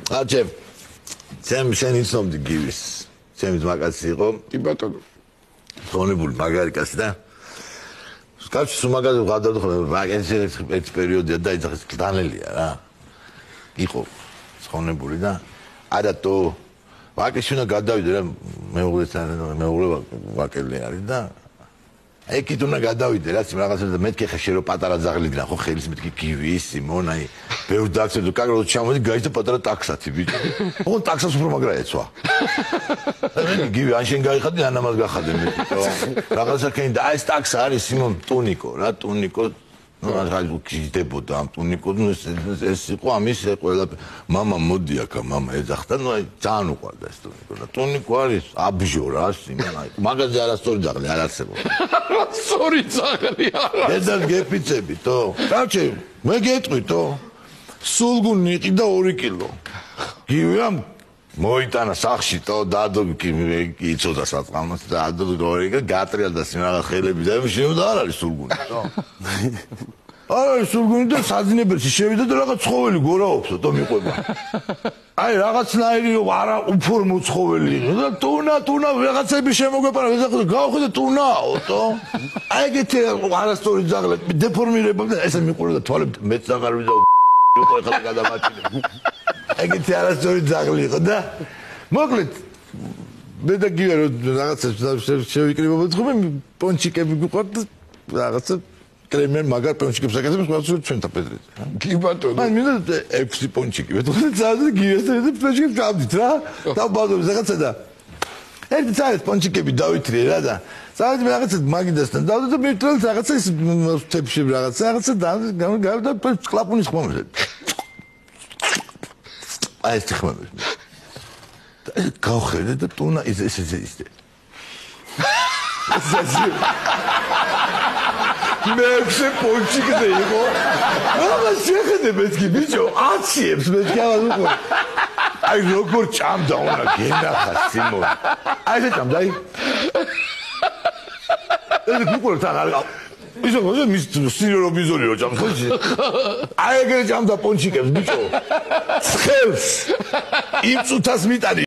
ჩემ შენ იცნობდი გივის ჩემი ძმაკაცი იყო კი ბატონო ხონებული მაგარი კაცი და კაცი სუმაგაზე ვღადავდი ხოლმე მაგაზე ეს პერიოდია და იძახის კლდანელია რა იყო ხონებული და არათო ვაკეში უნდა გადავიდე რა მეუღლე ვაკელი არის და ეკით უნდა გადავიდე რაც რაღაცა და მეთქე ხეში რომ პატარა ძაღლიდან ხო ხელის მეთქი გივი სიმონ აი ბევრ დაქცევ კაგროდ ჩამოდი გაიცა პატარა ტაქსათი ბიჭო ხო ტაქსას უფრო მაგრა ეცვა გივი ან შენ გაიხადე ან ამას გახადე მე რაღაცა კენ და აი ეს ტაქსა არის სიმონ ტუნიკო რა ტუნიკო ну რა გიდებოდა ამ ტუნიკო ეს იყო ამის ყველა мама მოდი აქა мама ეძახდა ну აი ძალიან უყვარდა ეს ტუნიკო და ტუნიკო არის აბჟო რა სიმონ აი მაგაზე არასწორი ძაღლი არ არსებობს სორი ძაღლი არა ეძახ გეფიცებითო რაჩე მე გეტყვითო სულგუნი იყიდა 2 კილო გივი მოიტანა სახში თო დადო იცოდა საწყამოს დადო გორიგა გატრიალდა სიმაღა ხელები და შემოდა არ არის სულგუნი თო არა სულგუნი და საძინებელში შევიდა და რაღაც ცხოველი გორაობსო თო მიყვება აი რაღაცნაირი არა უფორმო ცხოველი იყო და ტუნა რაღაცები შემოგვეპარა ვეძახო გავხედე ტუნაო თო აი ეგეთი არასწორი ძაღლი დეფორმირება და ესე მიყვება თვალები მეც აღარ ვიზა იყო ეხლა გადამაჭირე ეგეთი არასწორი ძაღლი იყო და მოკლედ მე და გია რაღაცა შევიკრიბებოდი ხოლმე პონჩიკები გვიყვართ და რაღაცა კრემენ მაგარ პონჩიკებს აკეთებს ყველა ჩვენ თაფედრეზე კი ბატონო მან მინდა 6 პონჩიკი ვეთქვა და ძაძე გიას და პონჩიკებს გავდით რა და ბაზოზე რაღაცა და ერთი წაერთ პონჩიკები დავითრიე რა და წავედი მე რაღაცა მაგიდასთან და მეტრალს რაღაცა ის თებში რაღაცა და კლაპუნის ხმამზე აი ეს ხმამზე გავხედე და ტუნა ის მე ხე პონჩიკზე იყო რა შეხედე მეთქი ბიჭო აციებს მეთქი ამას უყურე აი როგორ ჭამდა უნდა გენახა სიმონ აი ეს ჭამდა აი ეს გუგოლ თაღა ისო ხო მის სინირო ბიზორი რო ჭამს ხო აი ეგრე ჭამდა პონჩიკებს ბიჭო ცხელს იმ წუთას მიტანი